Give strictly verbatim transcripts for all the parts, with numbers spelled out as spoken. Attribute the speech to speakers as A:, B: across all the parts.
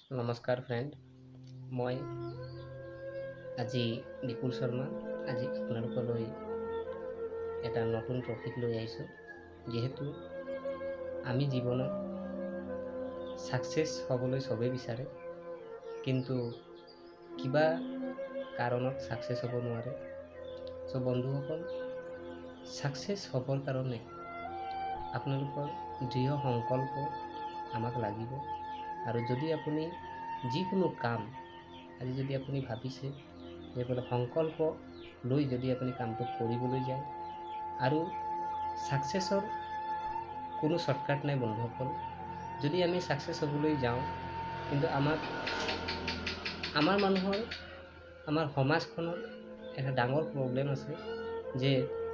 A: নমস্কাৰ ফ্ৰেণ্ড, মই আজি বিপুল শৰ্মা আজি আপোনালোকলৈ এটা নতুন টপিক লৈ আহিছোঁ। যিহেতু আমি জীৱনত সাকসেস হ'বলৈ সবেই বিচাৰে, কিন্তু কিবা কাৰণত সাকসেস হ'ব নোৱাৰে। সো বন্ধুসকল, সাকসেস হ'বৰ কাৰণে আপোনালোকৰ দৃঢ় সংকল্প আমাক লাগিব। আৰু যদি আপুনি যিকোনো কাম আজি যদি আপুনি ভাবিছে যে বোলে সংকল্প লৈ যদি আপুনি কামটো কৰিবলৈ যায়, আৰু সাকসেসৰ কোনো শৰ্টকাট নাই বন্ধুসকল। যদি আমি সাকসেস হ'বলৈ যাওঁ, কিন্তু আমাক আমাৰ মানুহৰ আমাৰ সমাজখনৰ এটা ডাঙৰ প্ৰব্লেম আছে যে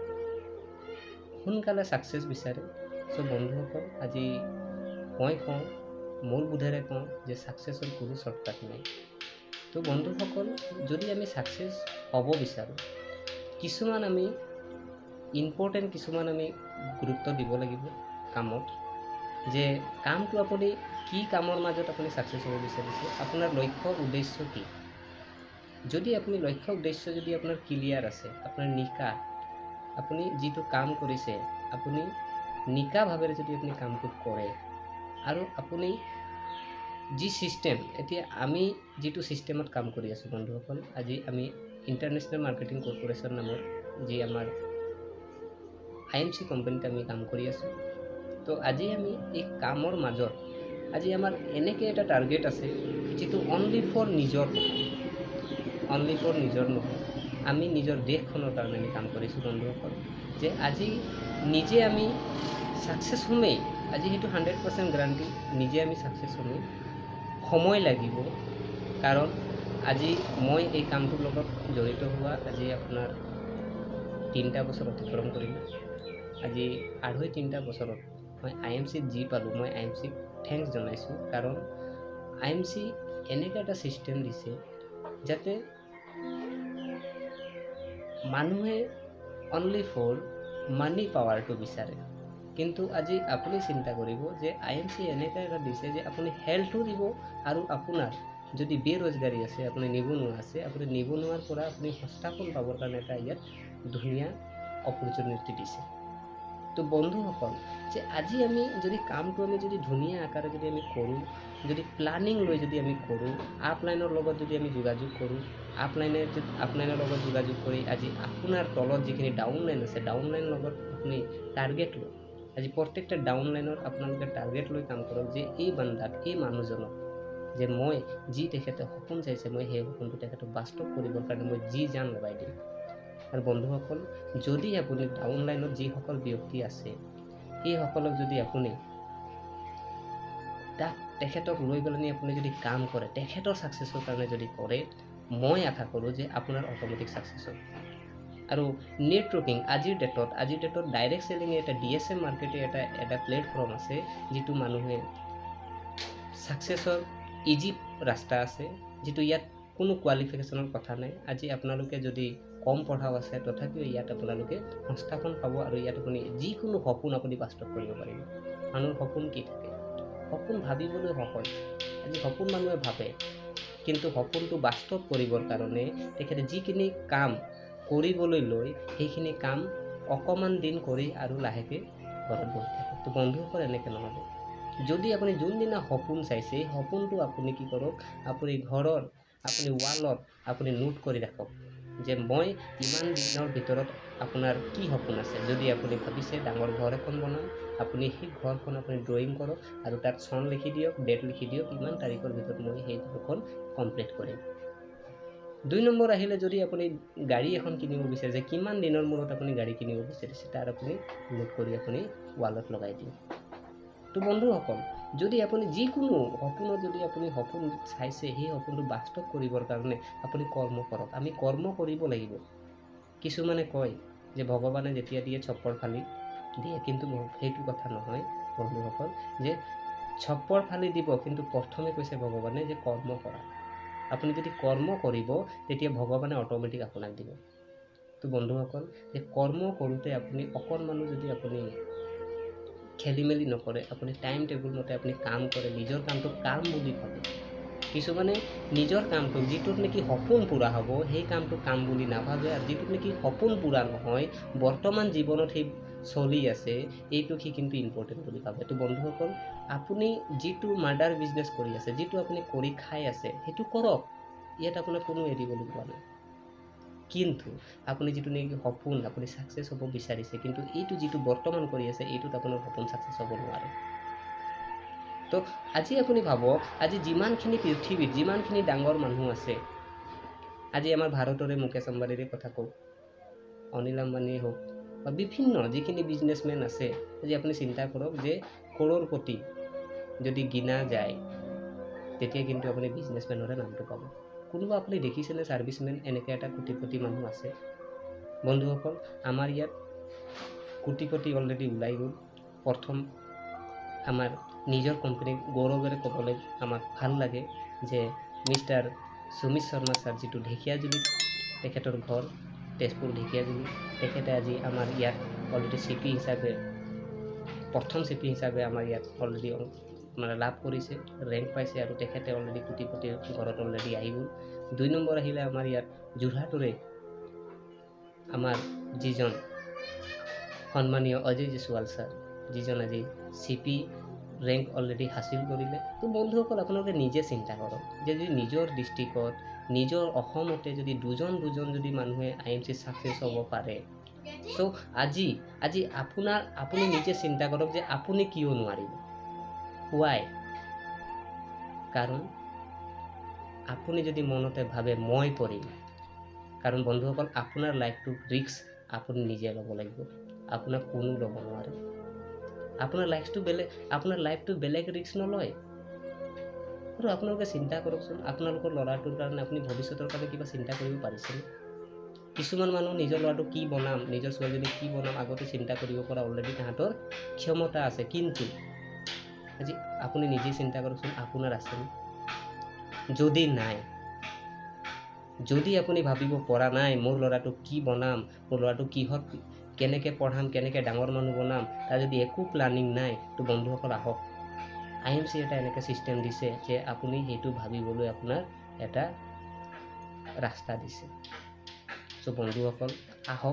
A: সোনকালে সাকসেস বিচাৰে। সো বন্ধুসকল, আজি মই কওঁ, মোৰ বোধেৰে কওঁ যে সাকসেসৰ কোনো শৰ্টকাট নাই। তো বন্ধুসকল, যদি আমি সাকসেস হ'ব বিচাৰোঁ, কিছুমান আমি ইম্পৰ্টেণ্ট কিছুমান আমি গুৰুত্ব দিব লাগিব কামত। যে কামটো আপুনি কি কামৰ মাজত আপুনি সাকসেস হ'ব বিচাৰিছে, আপোনাৰ লক্ষ্য উদ্দেশ্য কি। যদি আপুনি লক্ষ্য উদ্দেশ্য যদি আপোনাৰ ক্লিয়াৰ আছে, আপোনাৰ নিকা আপুনি যিটো কাম কৰিছে আপুনি নিকা ভাৱেৰে যদি আপুনি কামটো কৰে, আৰু আপুনি যি সিস্টেম এতিয়া আমি যিটো সিস্টেমত কাম কৰি আছোঁ বন্ধুসকল, আজি আমি ইণ্টাৰনেশ্যনেল মাৰ্কেটিং কৰ্পৰেশ্যন নামৰ যি আমাৰ আই এম চি কোম্পানীত আমি কাম কৰি আছোঁ। তো আজি আমি এই কামৰ মাজত আজি আমাৰ এনেকৈ এটা টাৰ্গেট আছে যিটো অনলি ফৰ নিজৰ নহয়, অনলি ফৰ নিজৰ নহয় আমি নিজৰ দেশখনৰ কাৰণে আমি কাম কৰিছোঁ বন্ধুসকল। যে আজি নিজে আমি সাকসেস হ'মেই, আজি সেইটো হাণ্ড্ৰেড পাৰ্চেণ্ট গ্যাৰাণ্টি, নিজে আমি সাকসেস হ'মেই। সময় লাগিব, কাৰণ আজি মই এই কামটোৰ লগত জড়িত হোৱা আজি আপোনাৰ তিনিটা বছৰ অতিক্ৰম কৰিলোঁ। আজি আঢ়ৈ তিনিটা বছৰত মই আই এম চিত যি পালোঁ, মই আই এম চিক থেংকছ জনাইছোঁ। কাৰণ আই এম চি এনেকুৱা এটা ছিষ্টেম দিছে যাতে মানুহে অনলি ফৰ মানি পাৱাৰটো বিচাৰে। কিন্তু আজি আপুনি চিন্তা কৰিব যে আই এম চি এনেকুৱা এটা দিছে যে আপুনি হেল্থো দিব, আৰু আপোনাৰ যদি বেৰোজগাৰী আছে, আপুনি নিবনুৱা আছে, আপুনি নিবনুৱাৰ পৰা আপুনি সংস্থাপন পাবৰ কাৰণে এটা ইয়াত ধুনীয়া অপৰচুনিটি দিছে। তো বন্ধুসকল, যে আজি আমি যদি কামটো আমি যদি ধুনীয়া আকাৰে যদি আমি কৰোঁ, যদি প্লানিং লৈ যদি আমি কৰোঁ, আপলাইনৰ লগত যদি আমি যোগাযোগ কৰোঁ, আপলাইনে আপলাইনৰ লগত যোগাযোগ কৰি আজি আপোনাৰ তলত যিখিনি ডাউনলাইন আছে, ডাউনলাইনৰ লগত আপুনি টাৰ্গেট লৈ আজি প্ৰত্যেকটা ডাউনলাইনৰ আপোনালোকে টাৰ্গেট লৈ কাম কৰক। যে এই বান্দাক, এই মানুহজনক যে মই যি তেখেতে সপোন চাইছে, মই সেই সপোনটো তেখেতক বাস্তৱ কৰিবৰ কাৰণে মই যি জান লগাই দিম। আৰু বন্ধুসকল, যদি আপুনি ডাউনলাইনত যিসকল ব্যক্তি আছে, সেইসকলক যদি আপুনি তাক তেখেতক লৈ পেলাই আপুনি যদি কাম কৰে, তেখেতৰ ছাকচেছৰ কাৰণে যদি কৰে, মই আশা কৰোঁ যে আপোনাৰ অট'মেটিক ছাকচেছ হ'ব। আৰু নেটৱৰ্কিং আজিৰ ডেটত আজিৰ ডেটত ডাইৰেক্ট চেলিং এটা ডি এছ এম মাৰ্কেটে এটা এটা প্লেটফৰ্ম আছে, যিটো মানুহে ছাকচেছৰ ইজি ৰাস্তা আছে, যিটো ইয়াত কোনো কোৱালিফিকেশ্যনৰ কথা নাই। আজি আপোনালোকে যদি কম পঢ়াও আছে, তথাপিও ইয়াত আপোনালোকে সংস্থাপন পাব, আৰু ইয়াত আপুনি যিকোনো সপোন আপুনি বাস্তৱ কৰিব পাৰিব। মানুহৰ সপোন কি থাকে? সপোন ভাবিবলৈ সহজ। আজি সপোন মানুহে ভাবে, কিন্তু সপোনটো বাস্তৱ কৰিবৰ কাৰণে তেখেতে যিখিনি কাম কৰিবলৈ লৈ সেইখিনি কাম অকণমান দিন কৰি আৰু লাহেকৈ ঘৰত বহি থাকে। তো বন্ধুসকল, এনেকৈ নহ'ব। যদি আপুনি যোনদিনা সপোন চাইছে, সেই সপোনটো আপুনি কি কৰক, আপুনি ঘৰৰ আপুনি ৱালত আপুনি নোট কৰি ৰাখক যে মই ইমান দিনৰ ভিতৰত আপোনাৰ কি সপোন আছে। যদি আপুনি ভাবিছে ডাঙৰ ঘৰ এখন বনাম, আপুনি সেই ঘৰখন আপুনি ড্ৰয়িং কৰক, আৰু তাত চন লিখি দিয়ক, ডেট লিখি দিয়ক, ইমান তাৰিখৰ ভিতৰত মই সেই ঘৰখন কমপ্লিট কৰিম। দুই নম্বৰ আহিলে, যদি আপুনি গাড়ী এখন কিনিব বিচাৰিছে, কিমান দিনৰ মূৰত আপুনি গাড়ী কিনিব বিচাৰিছে, তাৰ আপুনি নোট কৰি আপুনি ৱালত লগাই দিয়ক। তো বন্ধুসকল, যদি আপুনি যিকোনো সপোনত যদি আপুনি সপোন চাইছে, সেই সপোনটো বাস্তৱ কৰিবৰ কাৰণে আপুনি কৰ্ম কৰক। আমি কৰ্ম কৰিব লাগিব। কিছুমানে কয় যে ভগৱানে যেতিয়া দিয়ে চপ্পৰ ফালি দিয়ে, কিন্তু সেইটো কথা নহয় বন্ধুসকল। যে চপ্পৰ ফালি দিব, কিন্তু প্ৰথমে কৈছে ভগৱানে যে কৰ্ম কৰা। আপুনি যদি কৰ্ম কৰিব, তেতিয়া ভগৱানে অট'মেটিক আপোনাক দিব। তো বন্ধুসকল, যে কৰ্ম কৰোঁতে আপুনি অকণমানো যদি আপুনি খেলি মেলি নকৰে, আপুনি টাইম টেবুল মতে আপুনি কাম কৰে, নিজৰ কামটো কাম বুলি ভাবে, কিছুমানে নিজৰ কামটোক যিটোত নেকি সপোন পূৰা হ'ব সেই কামটো কাম বুলি নাভাবে আৰু যিটোত নেকি সপোন পূৰা নহয় বৰ্তমান জীৱনত সেই চলি আছে এইটো সি কিন্তু ইম্পৰ্টেণ্ট বুলি ভাবে। তো বন্ধুসকল আপুনি যিটো মাৰ্ডাৰ বিজনেছ কৰি আছে যিটো আপুনি কৰি খাই আছে সেইটো কৰক, ইয়াত আপোনাক কোনো এৰিবলৈ কোৱা নাই। কিন্তু আপুনি যিটো নেকি সপোন আপুনি ছাকচেছ হ'ব বিচাৰিছে কিন্তু এইটো যিটো বৰ্তমান কৰি আছে এইটোত আপোনাৰ সপোন ছাকচেছ হ'ব নোৱাৰে। তো আজি আপুনি ভাবক আজি যিমানখিনি পৃথিৱীত যিমানখিনি ডাঙৰ মানুহ আছে, আজি আমাৰ ভাৰতৰে মুকেশ আম্বানীৰে কথা কওক, অনিল আম্বানীয়ে হওক বা বিভিন্ন যিখিনি বিজনেছমেন আছে, আজি আপুনি চিন্তা কৰক যে কৰোৰপতি যদি গিনা যায় তেতিয়া কিন্তু আপুনি বিজনেছমেনৰে নামটো পাব। কোনোবা আপুনি দেখিছেনে ছাৰ্ভিচমেন এনেকৈ এটা কোটিপতি মানুহ আছে? বন্ধুসকল আমাৰ ইয়াত কোটি কোটি অলৰেডি ওলাই গ'ল। প্ৰথম আমাৰ নিজৰ কোম্পানীক গৌৰৱেৰে ক'বলৈ আমাক ভাল লাগে যে মিষ্টাৰ সুমিত শৰ্মা ছাৰ যিটো ঢেকীয়াজুলিত তেখেতৰ ঘৰ তেজপুৰ ঢেকীয়াজুলি, তেখেতে আজি আমাৰ ইয়াত অলৰেডি চি পি হিচাপে প্ৰথম চি পি হিচাপে আমাৰ ইয়াত অলৰেডি মানে লাভ কৰিছে, ৰেংক পাইছে আৰু তেখেতে অলৰেডি কোটিপতিৰ ঘৰত অলৰেডি আহি গ'ল। দুই নম্বৰ আহিলে আমাৰ ইয়াত যোৰহাটৰে আমাৰ যিজন সন্মানীয় অজয় জয়ছোৱাল ছাৰ, যিজন আজি চি পি ৰেংক অলৰেডি হাচিল কৰিলে। তো বন্ধুসকল আপোনালোকে নিজে চিন্তা কৰক যে যদি নিজৰ ডিষ্ট্ৰিক্টত নিজৰ অসমতে যদি দুজন দুজন যদি মানুহে আই এম চি ছাকচেছ হ'ব পাৰে, চ' আজি আজি আপোনাৰ আপুনি নিজে চিন্তা কৰক যে আপুনি কিয় নোৱাৰিব। ৱাই? কাৰণ আপুনি যদি মনতে ভাবে মই কৰিম, কাৰণ বন্ধুসকল আপোনাৰ লাইফটো ৰিস্ক আপুনি নিজে ল'ব লাগিব, আপোনাক কোনো ল'ব নোৱাৰে। আপোনাৰ লাইফটো বেলেগ আপোনাৰ লাইফটো বেলেগ ৰিস্ক নলয়। আৰু আপোনালোকে চিন্তা কৰকচোন আপোনালোকৰ ল'ৰাটোৰ কাৰণে আপুনি ভৱিষ্যতৰ কাৰণে কিবা চিন্তা কৰিব পাৰিছেনে? কিছুমান মানুহ নিজৰ ল'ৰাটো কি বনাম নিজৰ ছোৱালীজনীক কি বনাম আগতে চিন্তা কৰিব পৰা অলৰেডি তাহাঁতৰ ক্ষমতা আছে, কিন্তু আজি আপুনি নিজে চিন্তা কৰকচোন আপোনাৰ আছেনে? যদি নাই, যদি আপুনি ভাবিব পৰা নাই মোৰ ল'ৰাটোক কি বনাম, মোৰ ল'ৰাটোক কিহত কেনেকৈ পঢ়াম, কেনেকৈ ডাঙৰ মানুহ বনাম, তাৰ যদি একো প্লানিং নাই, তো বন্ধুসকল আহক আই এম চি এটা এনেকৈ ছিষ্টেম দিছে যে আপুনি সেইটো ভাবিবলৈ আপোনাৰ এটা ৰাস্তা দিছে। চ' বন্ধুসকল আহক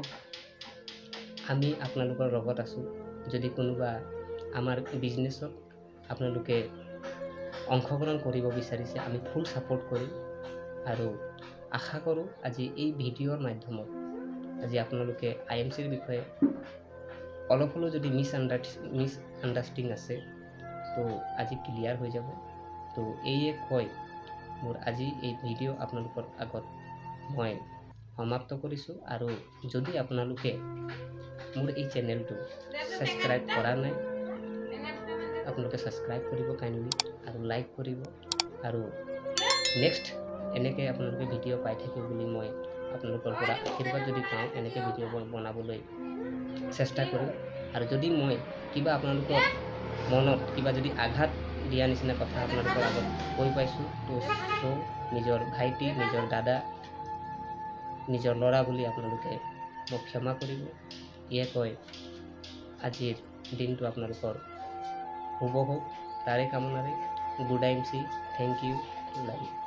A: আমি আপোনালোকৰ লগত আছোঁ। যদি কোনোবা আমাৰ বিজনেছত আপোনালোকে অংশগ্ৰহণ কৰিব বিচাৰিছে আমি ফুল ছাপোৰ্ট কৰিম আৰু আশা কৰোঁ আজি এই ভিডিঅ'ৰ মাধ্যমত আজি আপোনালোকে আই এম চিৰ বিষয়ে অলপ হ'লেও যদি মিছ আণ্ডাৰ মিছ আণ্ডাৰষ্টেণ্ডিং আছে তো আজি ক্লিয়াৰ হৈ যাব। তো এইয়ে কৈ মোৰ আজি এই ভিডিঅ' আপোনালোকৰ আগত মই সমাপ্ত কৰিছোঁ। আৰু যদি আপোনালোকে মোৰ এই চেনেলটো ছাবস্ক্ৰাইব কৰা নাই আপোনালোকে ছাবস্ক্ৰাইব কৰিব কাইণ্ডলি আৰু লাইক কৰিব, আৰু নেক্সট এনেকৈ আপোনালোকে ভিডিঅ' পাই থাকিব বুলি মই আপোনালোকৰ পৰা আশীৰ্বাদ যদি পাওঁ এনেকৈ ভিডিঅ' বনাবলৈ চেষ্টা কৰিম। আৰু যদি মই কিবা আপোনালোকৰ মনত কিবা যদি আঘাত দিয়া নিচিনা কথা আপোনালোকৰ আগত কৈ পাইছোঁ তো চ' নিজৰ ভাইটি নিজৰ দাদা নিজৰ ল'ৰা বুলি আপোনালোকে মোক ক্ষমা কৰিব। ইয়ে কৈ আজিৰ দিনটো আপোনালোকৰ শুভ হওক তাৰে কামনাৰে গুড আই এম চি থেংক ইউ লাভ ইউ।